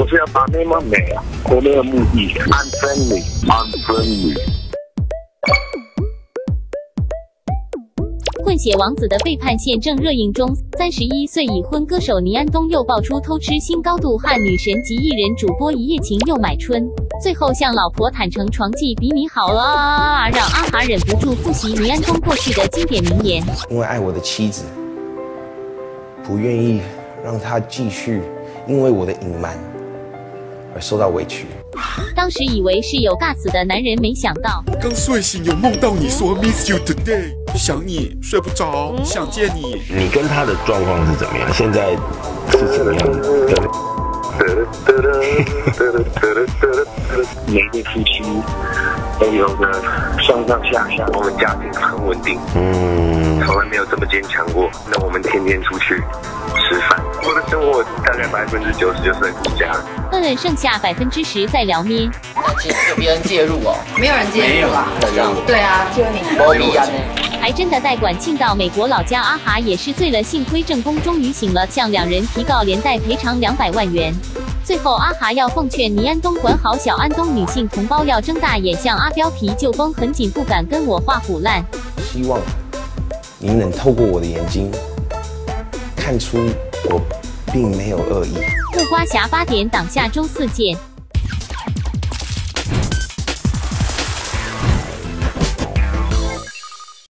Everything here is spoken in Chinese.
是要把妹吗？没有，我没有目的。Unfriendly。 混血王子的背叛现正热映中，31岁已婚歌手倪安东又爆出偷吃新高度，和女神及艺人主播一夜情又买春，最后向老婆坦诚床技比你好啊，让阿哈忍不住复习倪安东过去的经典名言。 因为爱我的妻子，不愿意让她继续因为我的隐瞒而受到委屈。 当时以为是有尬死的男人，没想到刚睡醒有梦到你说 miss you today， 想你睡不着，想见你。 你跟他的状况是怎么样？现在是怎么样的？ 每对夫妻都有个上上下下， 我们家庭很稳定，从来没有这么坚强过。那我们天天出去吃饭，我的生活大概90%就是在顾家。 剩下10%在撩咩。 其实有别人介入哦， 没有人介入啊，对啊，就你包庇啊。 还真的带管庆到美国老家，阿哈也是醉了，幸亏正宫终于醒了，向两人提告连带赔偿200万元。最后阿哈要奉劝倪安东管好小安东，女性同胞要睁大眼，像阿彪皮就绷很紧，不敢跟我画虎烂。 希望你能透过我的眼睛看出我并没有恶意。 木瓜侠8点档下周4见。